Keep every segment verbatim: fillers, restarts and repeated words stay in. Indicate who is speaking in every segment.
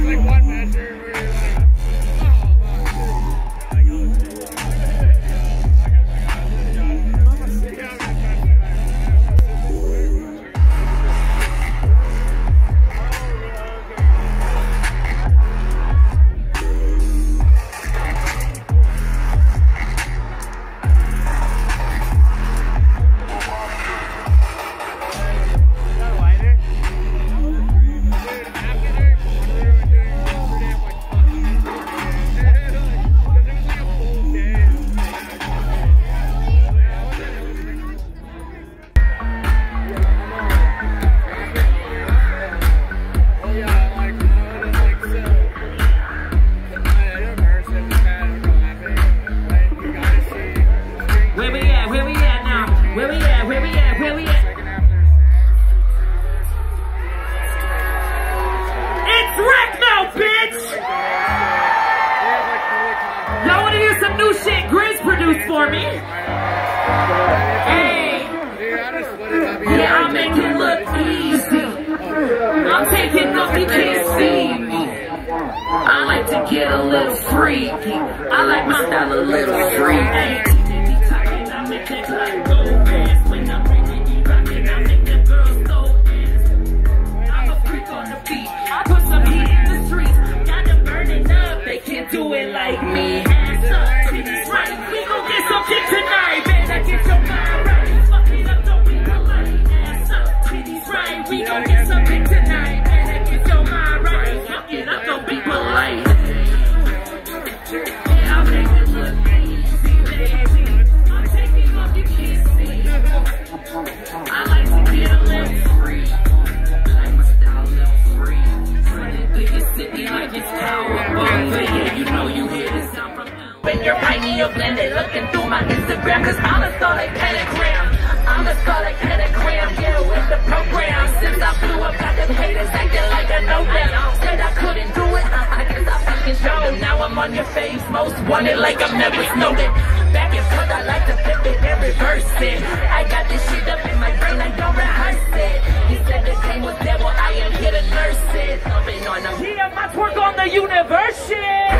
Speaker 1: like one measure where you're like, oh,
Speaker 2: for me. Hey, yeah, I make it look easy. I'm taking off, you can't see me. I like to get a little freaky. I like my style a little freaky. I make that clock go fast when I'm bringing you rockin'. I make them girls go dance. I'm a freak on the beat. I put some heat in the streets. Got them burning up. They can't do it like me. Hands up, titties right. We gon' get some kick tonight. Better get your mind right. Fuck it up, don't be polite. Hands up, titties right. We gon' get some kick tonight. Better get your mind right. Fuck it up, don't be polite. Yeah, I make it look easy, baby. I'm taking off, you can't see. I like to get a little free. I like my style a little free. Running through the city like it's Powerball. Yeah, you know you hear the sound from when you're tiny or blended, looking through my Instagram, cause I'm a star like pentagram. I'm a star like pentagram, yeah, with the program. Since I blew up, got them haters acting like I know them. Said I couldn't do it, I guess I fucking showed. Now I'm on your face, most wanted like I've never snowed it. Back and forth, I like to flip it and reverse it. I got this shit up in my brain, I don't rehearse it. He said the game was devil, I am here to nurse it. Thumping on them. Yeah, my twerk on the universe shit.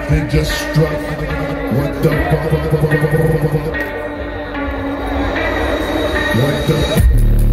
Speaker 3: They just struck. What the fuck? What the fuck?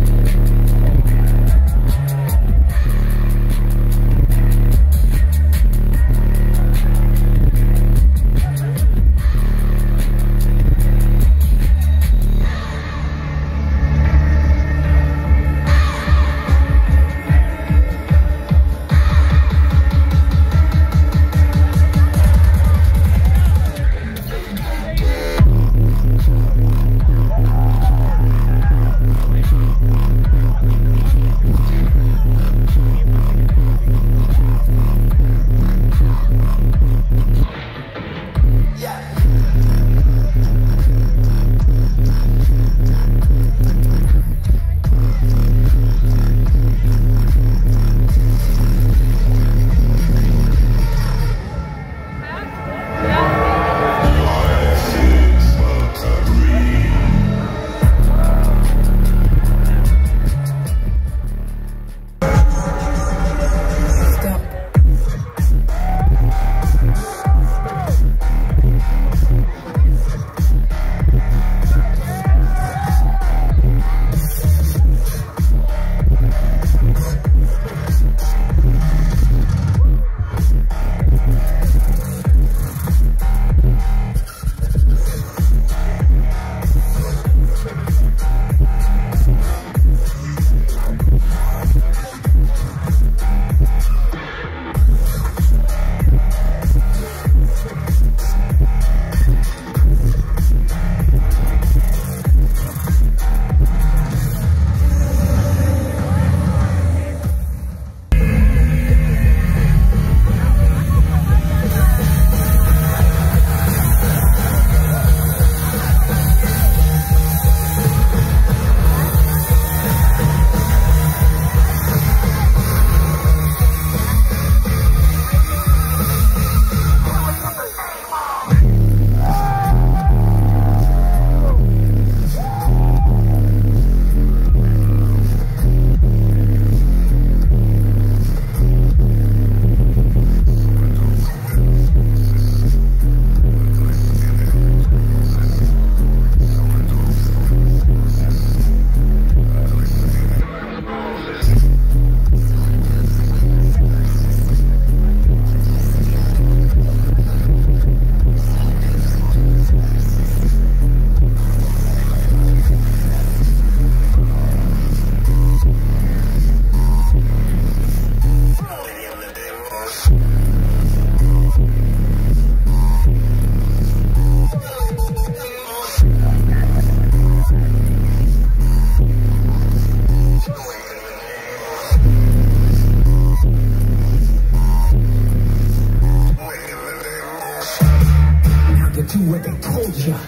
Speaker 4: do what they told ya.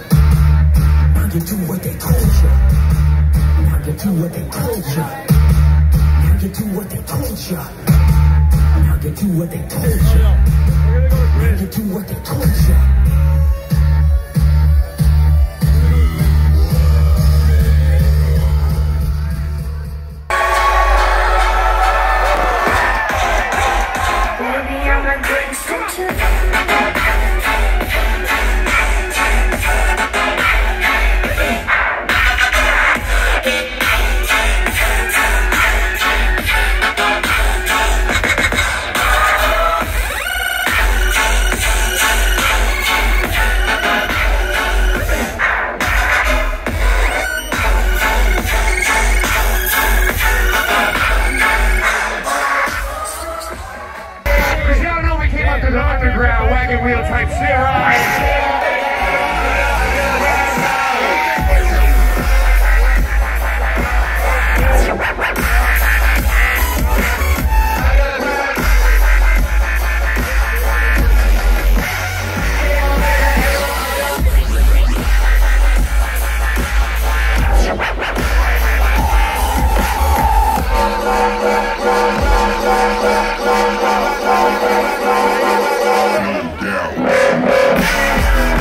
Speaker 4: Now you do what they told ya. Now you do what they told ya. Now you do what they told ya. Now you do what they told ya. Now you do what they told ya.
Speaker 1: Underground wagon wheel type steroids.
Speaker 3: Down.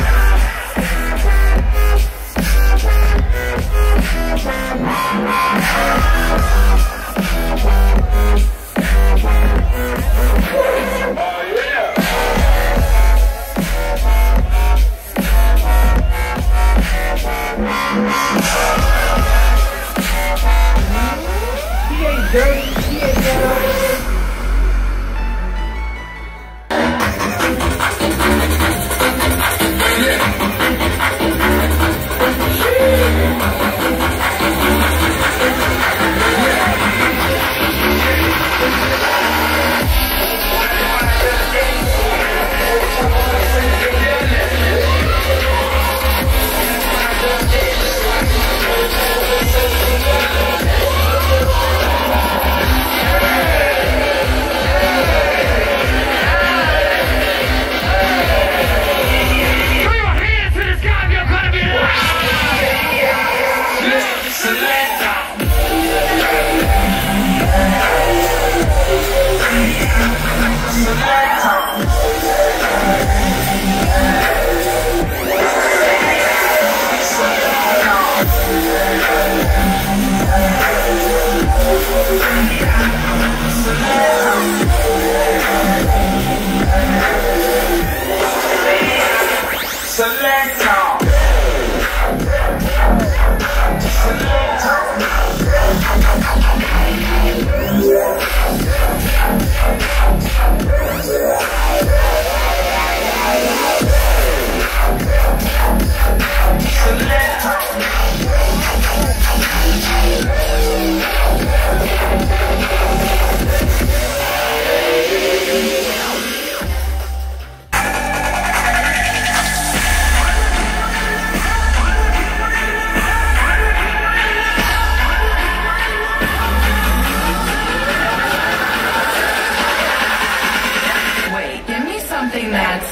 Speaker 2: Wait, give me something that's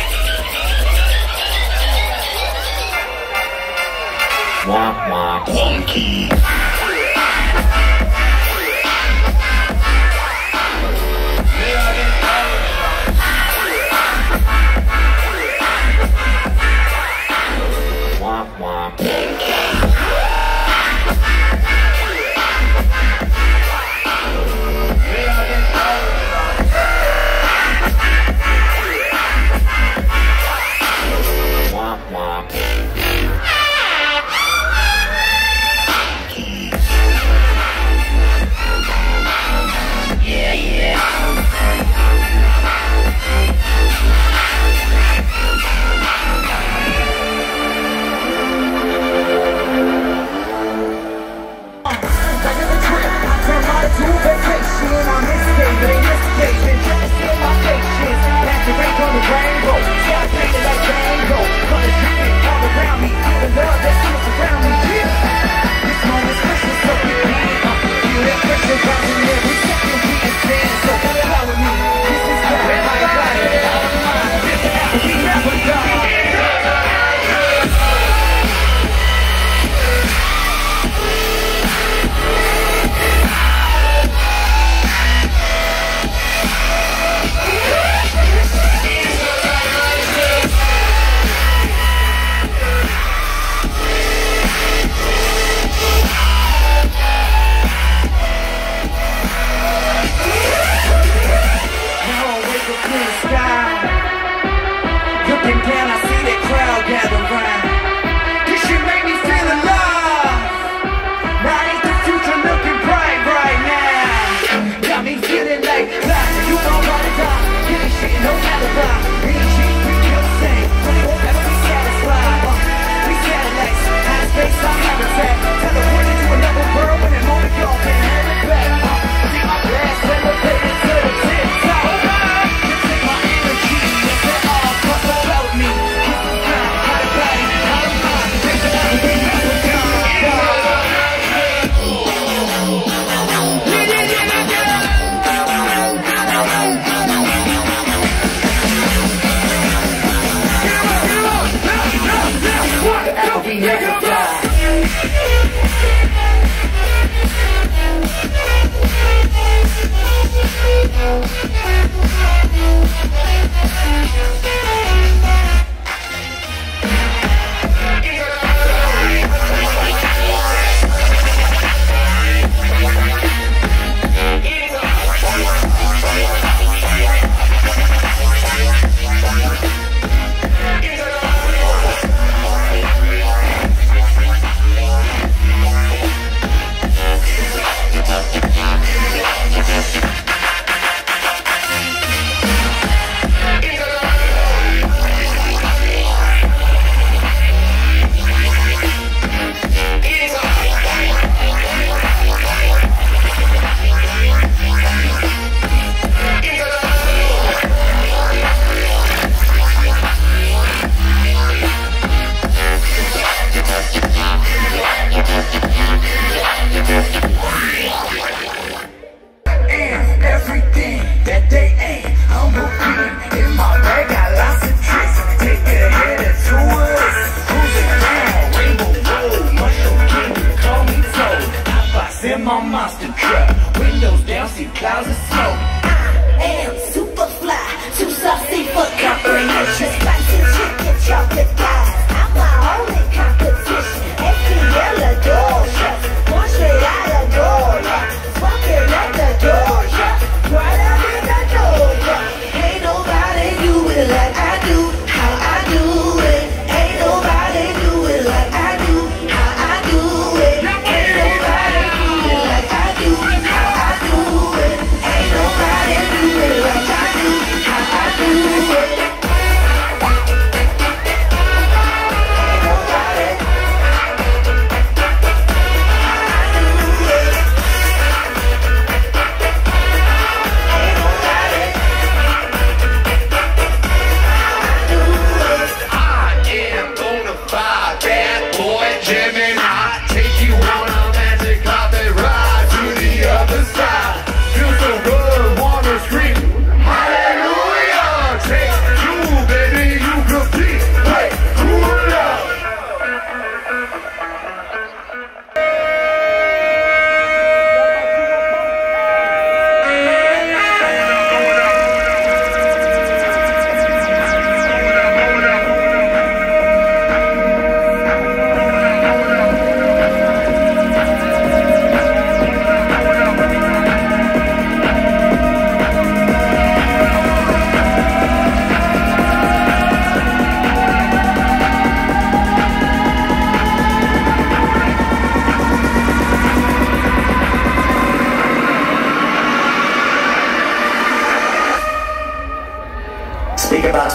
Speaker 5: Womp womp. Wonky. Womp womp. Womp womp.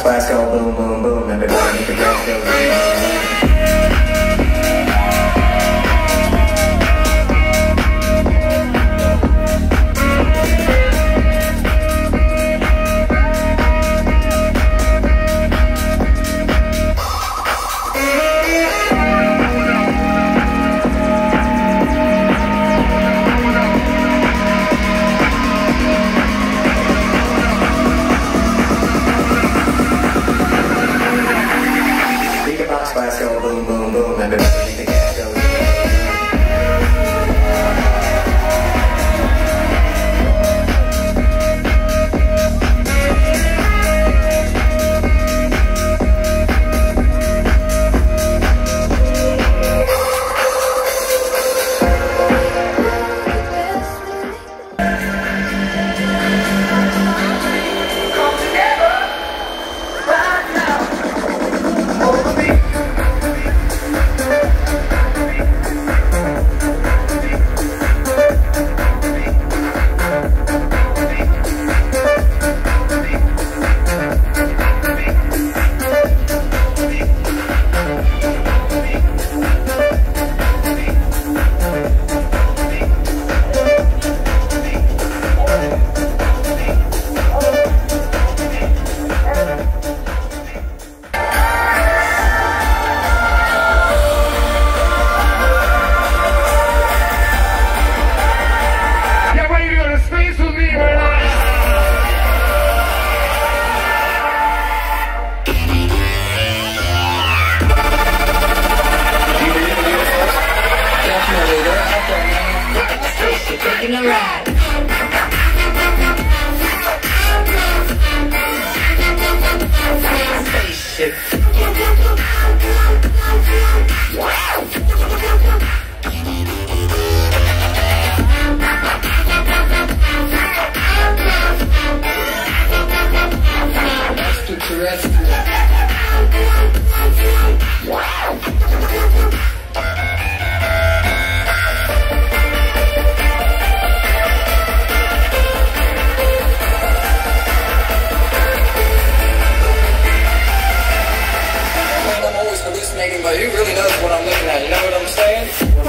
Speaker 6: Splash go boom, boom, boom. Everybody hit the gas, go boom, boom, boom. Splash go boom, boom, boom. Everybody hit the gas, go boom, boom, boom.
Speaker 2: Taking a ride. Spaceship. Extraterrestrial. But who really knows what I'm looking at? You know what I'm saying?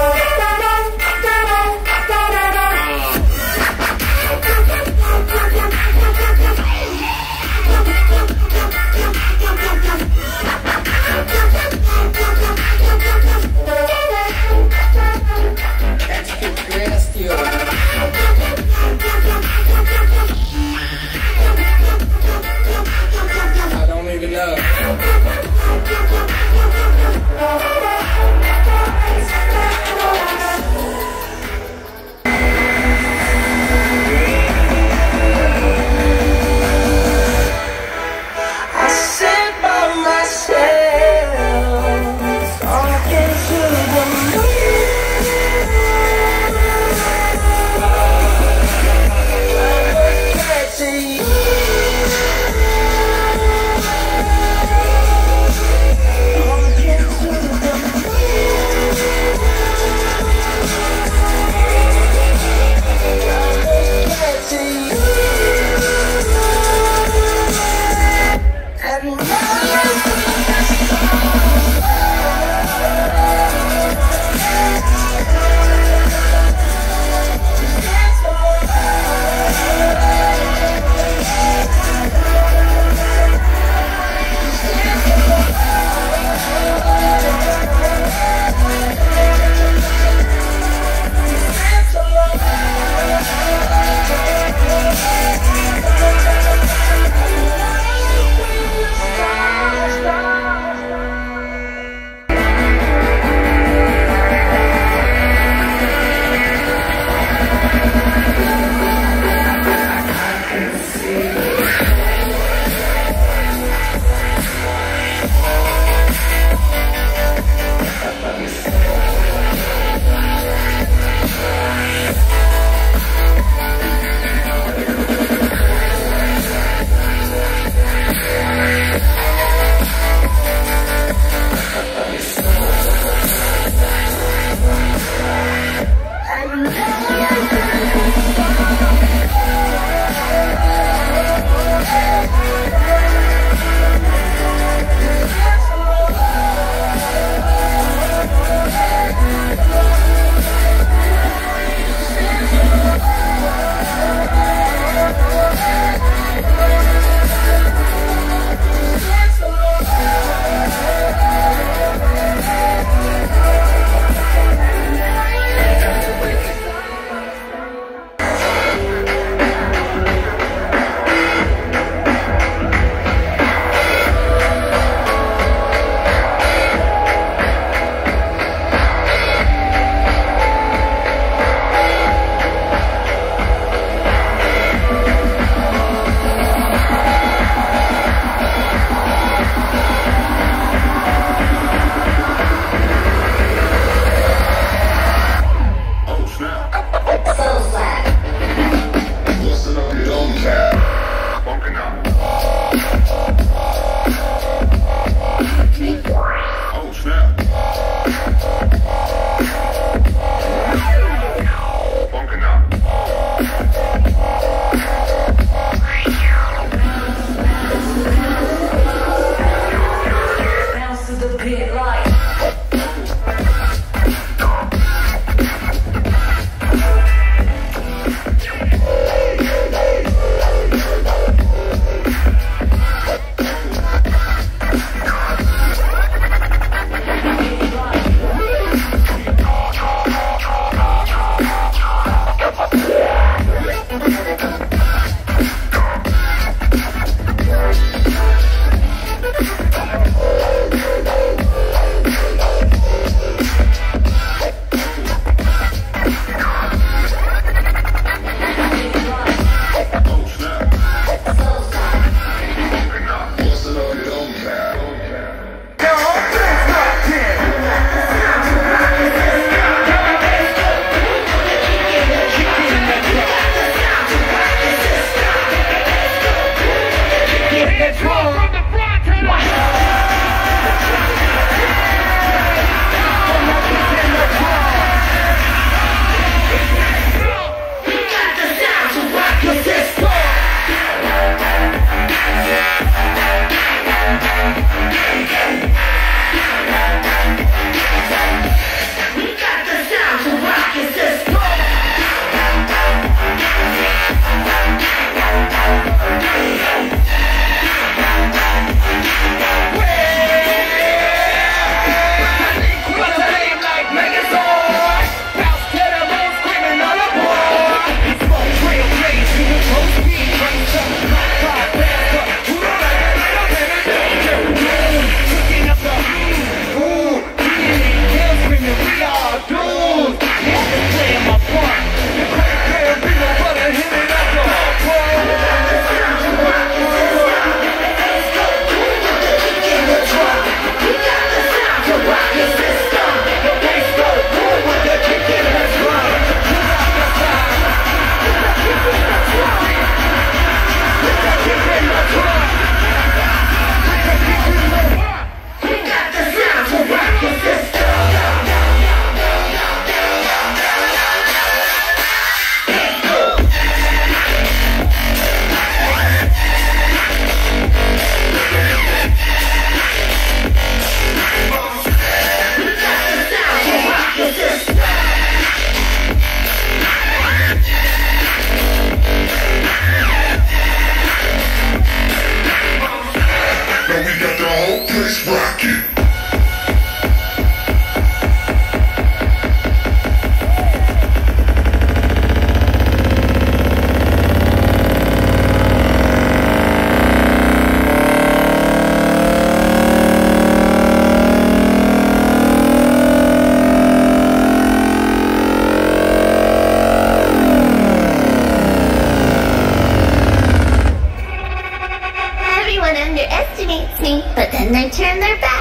Speaker 2: Extraterrestrial. I don't even know.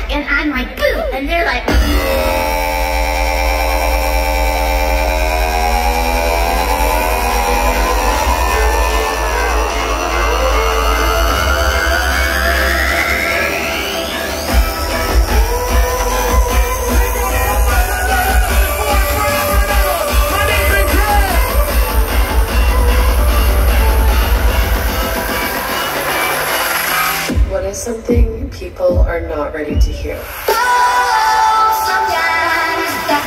Speaker 7: back, and I'm like, boo, and they're like,
Speaker 8: What is something people are not ready to hear?
Speaker 7: oh, sometimes that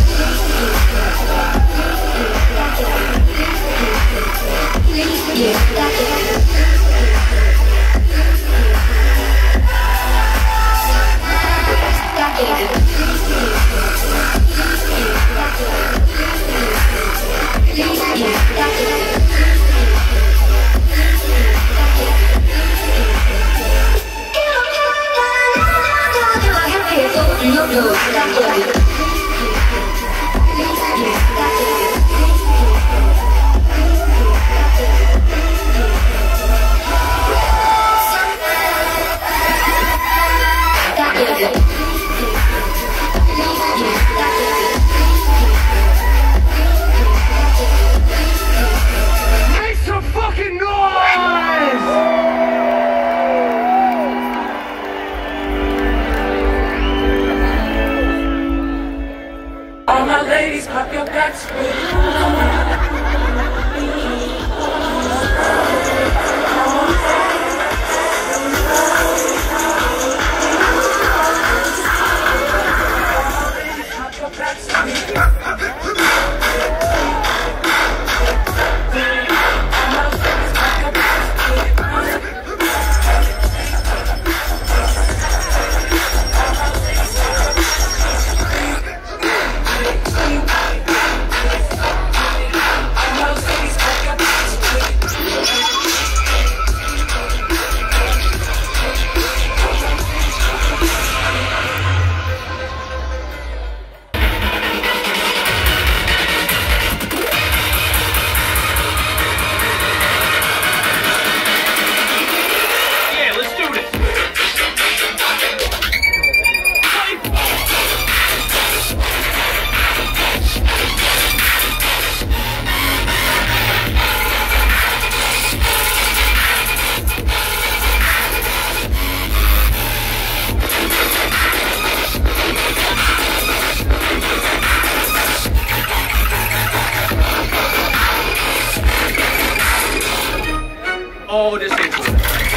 Speaker 1: Make some fucking noise!
Speaker 2: All my ladies, pop your backs with
Speaker 1: Oh, this ain't cool.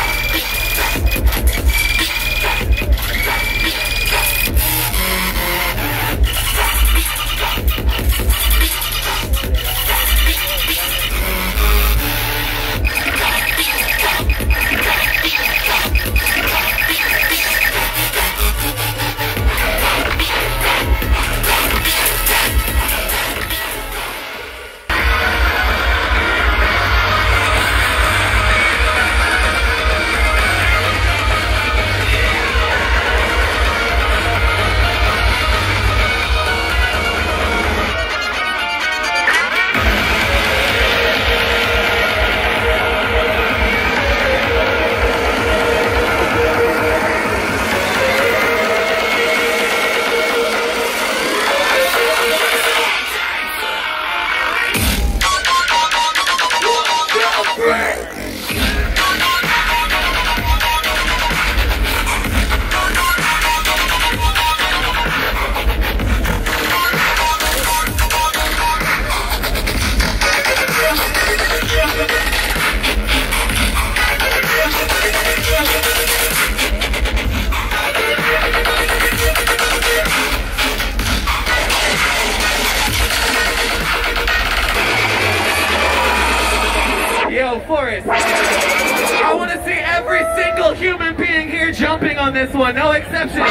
Speaker 1: Yo, Forrest, I want to see every single human being here jumping on this one, no exceptions.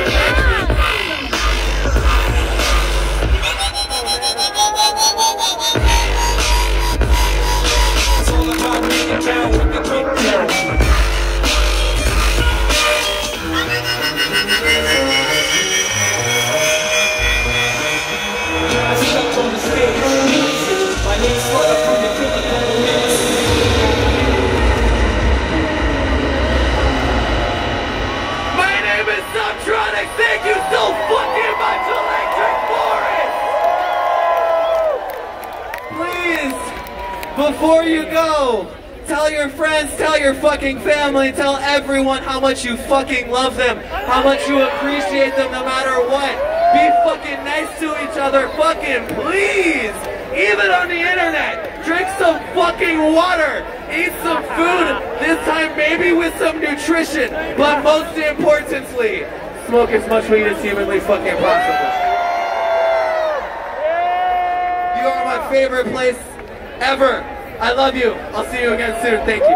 Speaker 1: Thank you so fucking much, Electric Forest! Please, before you go, tell your friends, tell your fucking family, tell everyone how much you fucking love them, how much you appreciate them no matter what. Be fucking nice to each other, fucking please! Even on the internet, drink some fucking water, eat some food, this time maybe with some nutrition, but most importantly, smoke as much weed as humanly fucking possible. You are my favorite place ever. I love you. I'll see you again soon. Thank you.